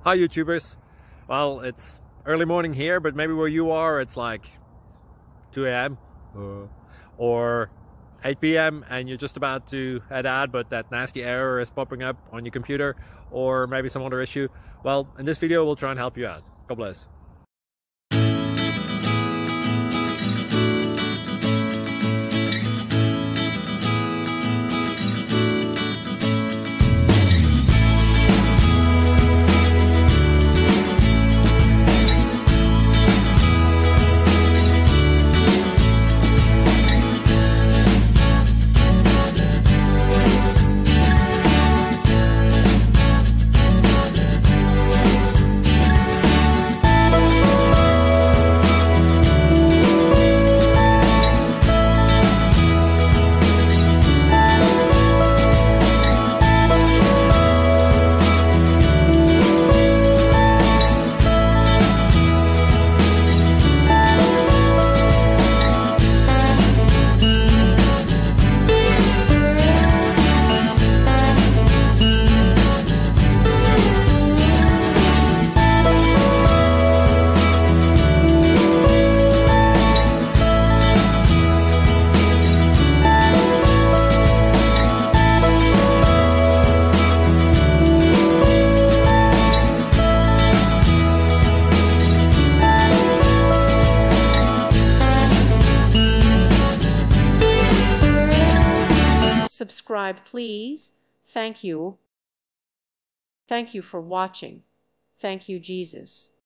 Hi YouTubers. Well, it's early morning here, but maybe where you are it's like 2 a.m. or 8 p.m. and you're just about to head out, but that nasty error is popping up on your computer, or maybe some other issue. Well, in this video we'll try and help you out. God bless. Subscribe, please. Thank you. Thank you for watching. Thank you, Jesus.